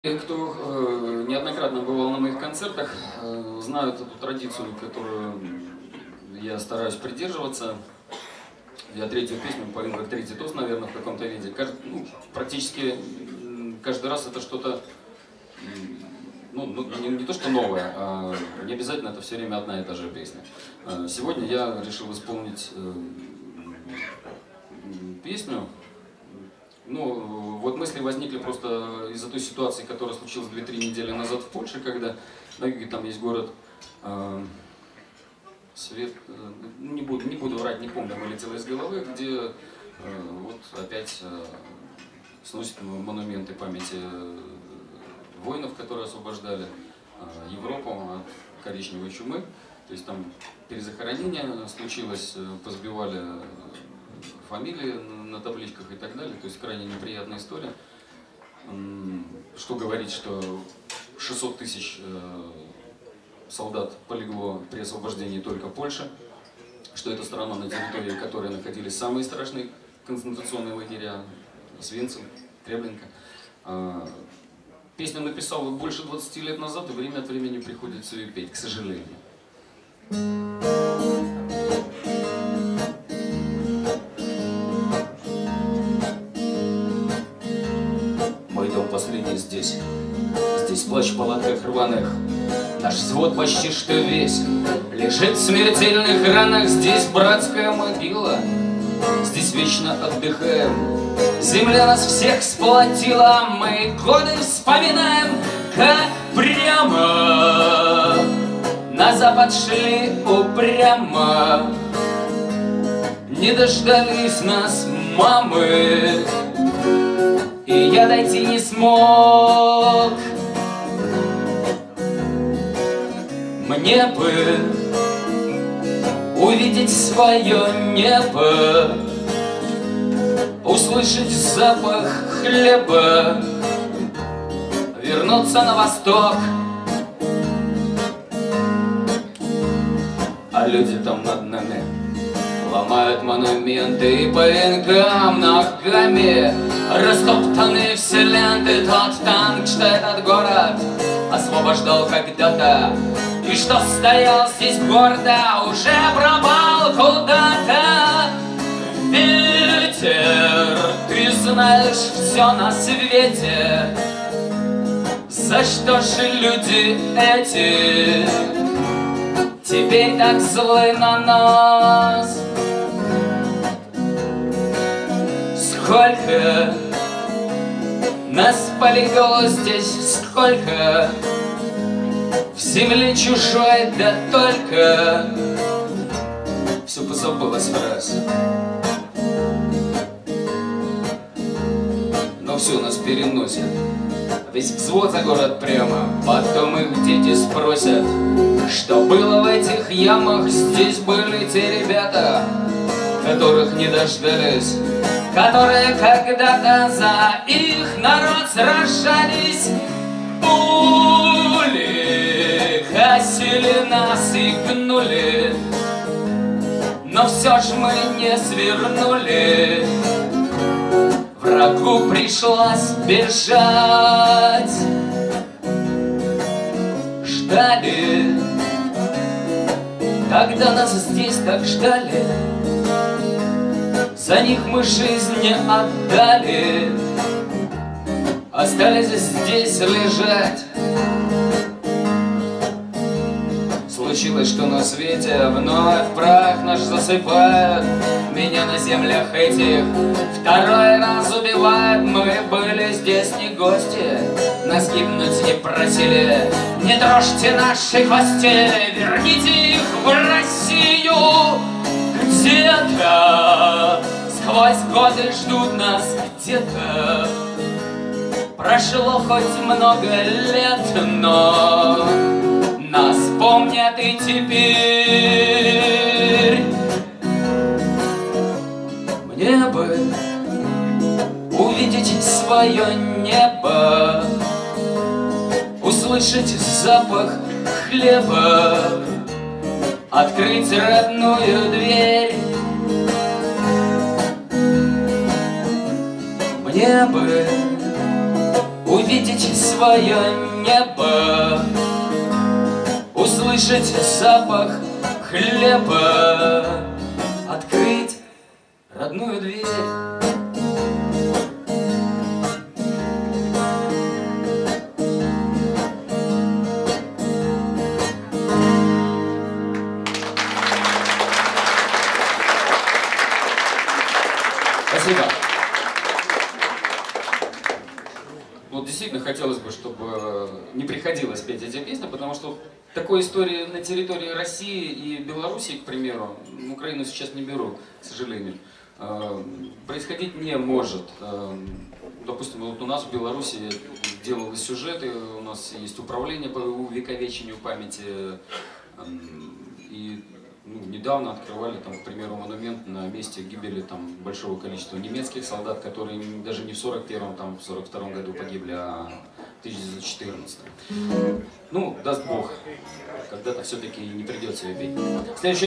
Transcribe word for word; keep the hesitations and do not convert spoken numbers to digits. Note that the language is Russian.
Те, кто э, неоднократно бывал на моих концертах, э, знают эту традицию, которую я стараюсь придерживаться. Я третью песню пою как третий тост, наверное, в каком-то виде. Кажд... Ну, практически каждый раз это что-то, ну, не, не то что новое, а не обязательно это все время одна и та же песня. Сегодня я решил исполнить э, песню. Ну, вот мысли возникли просто из-за той ситуации, которая случилась две-три недели назад в Польше, когда на юге там есть город э, Свет, э, не буду, не буду врать, не помню, вылетело из головы, где э, вот опять э, сносят монументы памяти воинов, которые освобождали э, Европу от коричневой чумы. То есть там перезахоронение случилось, позбивали фамилии на табличках и так далее, то есть крайне неприятная история. Что говорить, что шестьсот тысяч солдат полегло при освобождении только Польши, что это страна, на территории которой находились самые страшные концентрационные лагеря, Свинцев, Треблинка. Песню написал больше двадцати лет назад, и время от времени приходится ее петь, к сожалению. Последний здесь, здесь плач в палатках рваных. Наш взвод почти что весь лежит в смертельных ранах. Здесь братская могила, здесь вечно отдыхаем. Земля нас всех сплотила, мы годы вспоминаем, как прямо на запад шли упрямо. Не дождались нас мамы, и я дойти не смог. Мне бы увидеть свое небо, услышать запах хлеба, вернуться на восток. А люди там над нами ломают монументы, и по венкам ногами растоптаны все ленты. Тот танк, что этот город освобождал когда-то, и что стоял здесь гордо, уже пропал куда-то. Ветер, ты знаешь все на свете, за что же люди эти теперь так злы на нас? Сколько нас полегло здесь, сколько в земле чужой, да только все позабылось в раз. Но все нас переносит, весь взвод за город прямо. Потом их дети спросят, что было в этих ямах. Здесь были те ребята, которых не дождались, которые когда-то за их народ сражались. Пули косили нас и гнули, но все ж мы не свернули. Врагу пришлось бежать. Ждали, когда нас здесь так ждали, за них мы жизнь не отдали, остались здесь лежать. Случилось, что на свете вновь прах наш засыпают, меня на землях этих второй раз убивают. Мы были здесь не гости, нас гибнуть не просили. Не трожьте наши кости, верните их в Россию. Где-то сквозь годы ждут нас, где-то прошло хоть много лет, но нас помнят и теперь. Мне бы увидеть свое небо, услышать запах хлеба, открыть родную дверь. Мне бы увидеть свое небо, услышать запах хлеба, открыть родную дверь. Спасибо. Вот действительно хотелось бы, чтобы не приходилось петь эти песни, потому что такой истории на территории России и Белоруссии, к примеру, Украину сейчас не беру, к сожалению, происходить не может. Допустим, вот у нас в Беларуси делались сюжеты, у нас есть управление по увековечению памяти, и ну, недавно открывали, там, к примеру, монумент на месте гибели там, большого количества немецких солдат, которые даже не в сорок первом, там, в сорок втором году погибли, а в тысяча девятьсот четырнадцатом. Ну, даст Бог, когда-то все-таки не придется ее петь. Следующий